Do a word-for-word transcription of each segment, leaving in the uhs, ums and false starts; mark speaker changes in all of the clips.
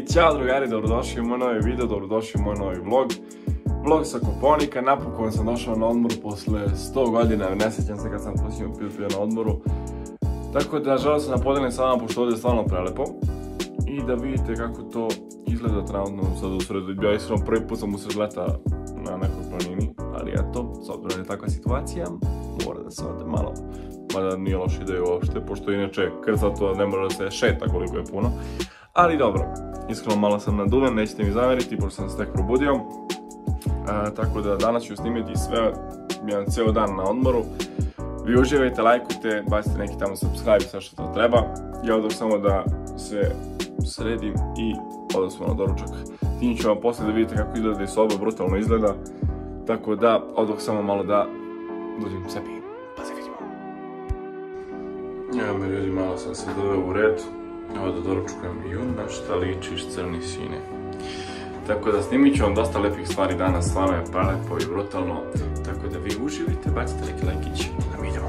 Speaker 1: I ćao drugari, dobrodošli u moj novi video, dobrodošli u moj novi vlog. Vlog sa Kopaonika, napokon sam došao na odmor posle sto godina, ne sjećam se kad sam posljednji put bio na odmoru. Tako da želim se da podelim sa vama, pošto ovdje je stvarno prelepo. I da vidite kako to izgleda trenutno sad u sredu. Ja iskreno prvi put sam usred leta na nekoj planini, ali eto, s obzirom je takva situacija, mora da se ode malo. Mada nije loša ideja uopšte, pošto inače krcato ne može da se šeta koliko je puno. Ali dobro, iskreno malo sam naduvan, nećete mi zameriti, pošto sam se tek probudio. E, tako da danas ću snimiti sve, jedan cijel dan na odmoru. Vi uživajte, lajkujte, bacite neki tamo subscribe, sve što to treba. Ja odoh samo da se sredim i odoh smo na doručak. Tim ću vam poslije da vidite kako izgleda i soba, brutalno izgleda. Tako da, odoh samo malo da dođem sebi. Pa se vidimo. Evo me ljudi, malo sam se doveo u red. Evo da doručkam i on na šta ličiš crni sine. Tako da snimit ću vam dosta lepih stvari danas, stvarno je prelepo i brutalno. Tako da vi uživite, bacite neki lajkić, da mi idemo.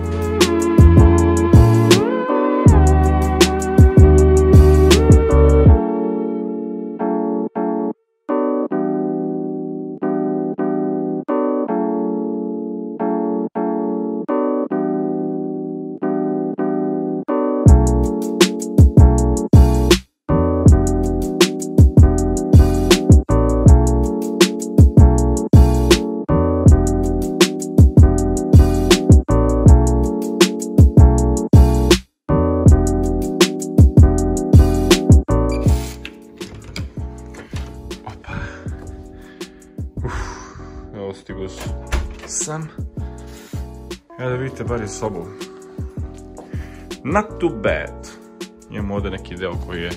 Speaker 1: Stigo sam. Evo da vidite bar je sobu. Not too bad. Imamo ovdje neki deo koji je...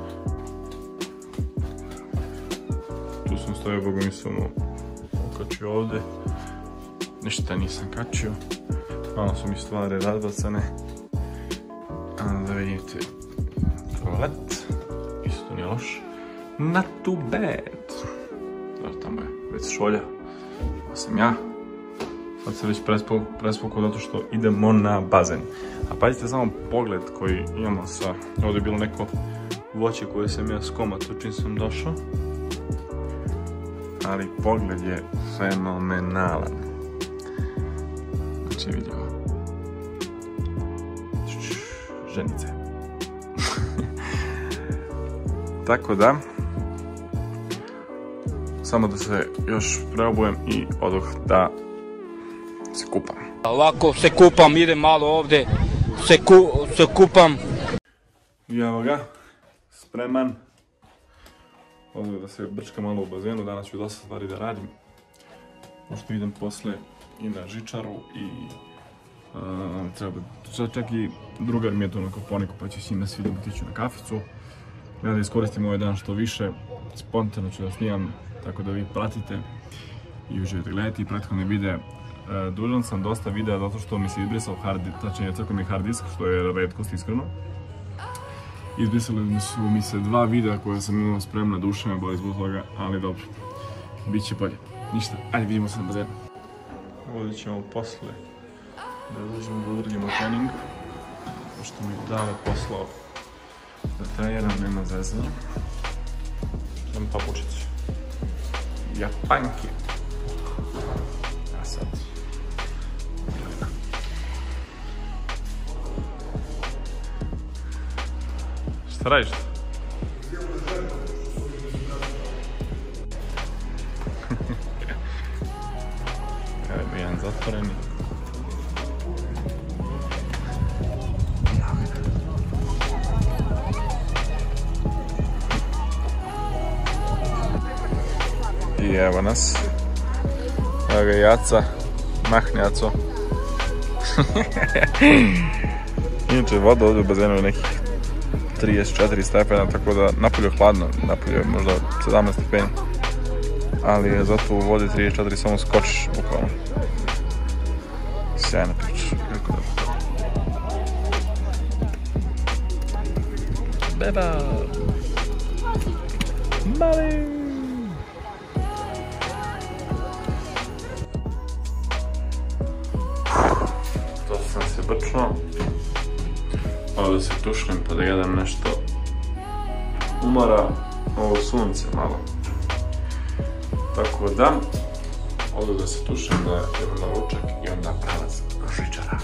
Speaker 1: Tu sam stavio, boga mi sam okačio ovdje. Ništa nisam kačio. Malo su mi stvari razbacane. A da vidite toalet. Isto nije loš. Not too bad. Dobro, tamo je već šolja. Pa sam ja. Sad se već prespukao zato što idemo na bazen. A pazite samo pogled koji imamo sa... Ovdje je bilo neko voće koje sam ja skomatao čim sam došao. Ali pogled je fenomenalan. Znači vidio. Ženice. Tako da... Samo da se još preobujem i odoh da se kupam.
Speaker 2: Ovako se kupam, idem malo ovdje, se, ku, se kupam.
Speaker 1: I evo ga, spreman. Ovdje da se brčka malo u bazenu, danas ću dosta stvari da radim. Pošto idem posle i na žičaru i uh, treba, čak i drugar mi je tu na Kopaoniku pa će s njima svi da otiću na kaficu. Ja da iskoristim ovaj dan što više, spontano ću da snimam. Tako da vi pratite i uživite gledati prethodne videe. E, dužan sam dosta videa zato što mi se izbrisao hard, tačnije crkao mi hard disk, što je retkost iskreno. Izbrisali su mi se dva videa koje sam imao spremna, duša me boli zbog toga, ali dobro, bit će bolje. Ništa, ajde vidimo se na bazenu. Ovdje ćemo posle da dođemo da odradimo trening, pošto mi Dale poslao da treniram, nema zezanja. Idem papučicu. Japanki. A sad. Šta radiš? Evo je jedan zatvoreni. I evo nas. Evo ga Jaca. Mahni Jaco. Inače voda ovdje u bazenu je nekih trideset četiri stepena, tako da napolje je hladno, napolje je možda sedamnaest stepeni. Ali je zato u vodi trideset četiri samo skočiš bukvalno. Sjajna priča, jako dobro. Beba! Mali! Sam se brčno. Ovo da se tušnem pa da jedem nešto umara ovo sunce malo. Tako da, ovdje da se tušem, da idemo na ručak i onda pravac žičara.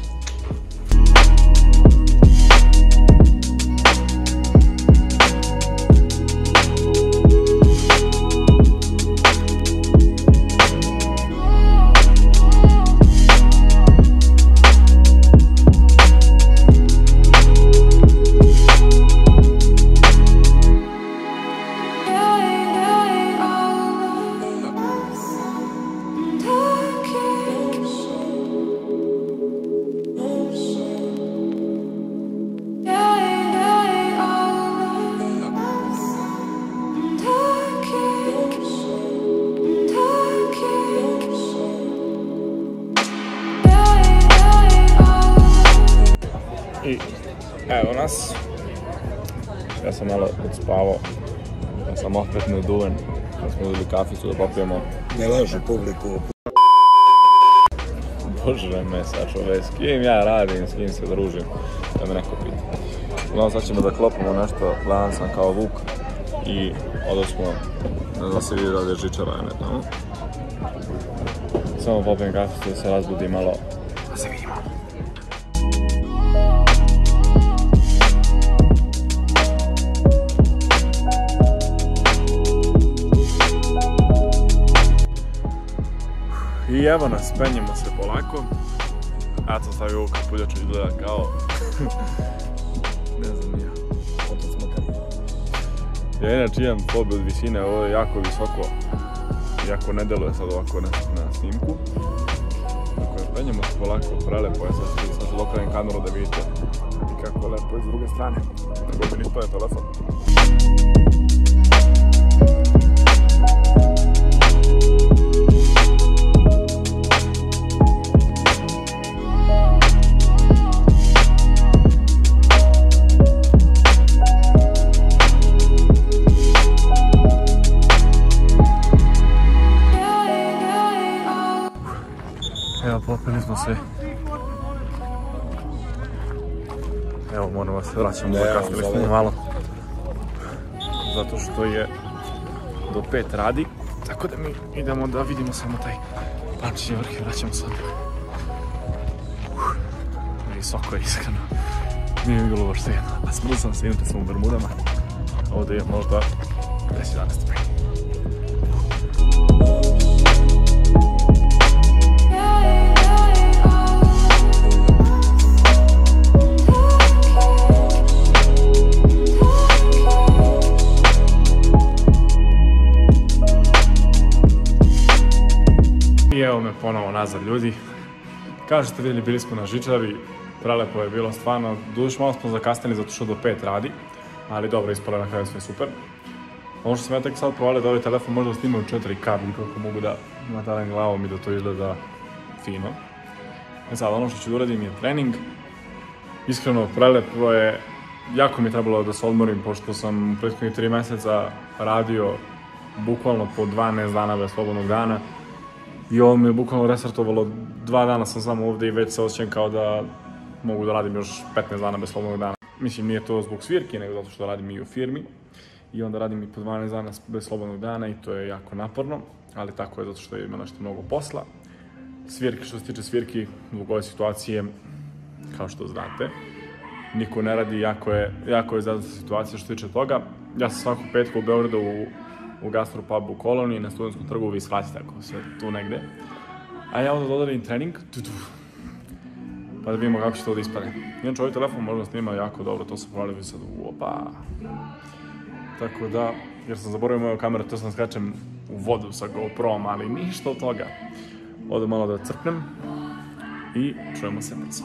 Speaker 1: I evo nas, ja sam malo odspavao, ja sam opet neduvan, da smo uzeli kaficu da popijemo.
Speaker 3: Ne laži publiku.
Speaker 1: Bože me sačuvaj, s kim ja radim, s kim se družim, da me neko pita. Uglavnom sad ćemo da klopamo nešto, gledan sam kao vuk i odo smo, ne znam se vidi da je žičara, ne tamo. Samo popijem kaficu da se razbudi malo, da se vidimo. I evo nas, penjemo se polako. Ja sam stavio ovu kapuljaču, izgleda kao... ne znam nije.
Speaker 3: Otac Makar.
Speaker 1: Ja inače imam fobiju od visine, ovo je jako visoko. Iako ne deluje sad ovako na, na snimku. Tako je, penjemo se polako, prelepo je sad, sad ću lokavim kameru da vidite i kako je lepo iz druge strane. Nego mi ništa je telefon. Evo, popili smo se. Evo, moramo se vraćamo, zakasnili smo malo. Zato što je do pet radi, tako da mi idemo da vidimo samo taj Pančićev vrh i vraćamo se. Visoko je iskreno. Nije mi bilo baš jedno. A smrlo sam se, inače sam u Bermudama. Ovdje je možda deset jedanaest stepeni. I evo me ponovo nazad ljudi. Kao što ste vidjeli, bili smo na žičari, prelepo je bilo stvarno, duš malo smo zakasnili zato što do pet radi, ali dobro, ispalo je na kraju sve super. Ono što sam ja tek sad provalio da ovaj telefon možda snima u četiri K, kako mogu da natalim glavom i da to izgleda fino. E sad, ono što ću da uradim je trening. Iskreno, prelepo je, jako mi je trebalo da se odmorim, pošto sam u prethodnih tri mjeseca radio bukvalno po dvanaest dana bez slobodnog dana. I ovo mi je bukvalno restartovalo, dva dana sam samo ovdje i već se osjećam kao da mogu da radim još petnaest dana bez slobodnog dana. Mislim, nije to zbog svirke, nego zato što radim i u firmi. I onda radim i po dvanaest dana bez slobodnog dana i to je jako naporno, ali tako je zato što ima nešto mnogo posla. Svirke, što se tiče svirki, zbog ove situacije, kao što znate, niko ne radi, jako je, jako je zadata situacija što se tiče toga. Ja sam svakog petka u Beogradu u u gastropubu u Koloniji, na Studentskom trgu, vi shvatite ako sve tu negde. A ja onda dodarim trening, pa da vidimo kako će to da ispane. Inače, ovaj telefon možda snima jako dobro, to sam provalio sad u opa. Tako da, jer sam zaboravio moju kameru, to sam skačem u vodu sa GoProm, ali ništa od toga. Odo malo da crpnem i čujemo se brzo.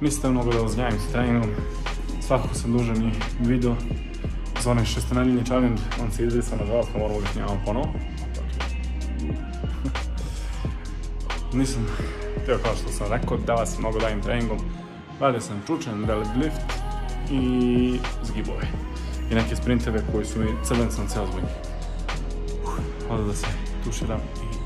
Speaker 4: Mislite mnogo da vas gnjavim s treningom. Svakako sam dužan i video za onaj šestenedeljni challenge, on se izbrisao, nažalost, pa moramo ga snimamo ponovo. Nisam htio, kao što sam rekao, da vas mnogo davim treningom. Radio sam čučan, deadlift i zgibove. I neke sprinteve koji su mi crvencom ceo zbog njih. Hvala da se tuširam i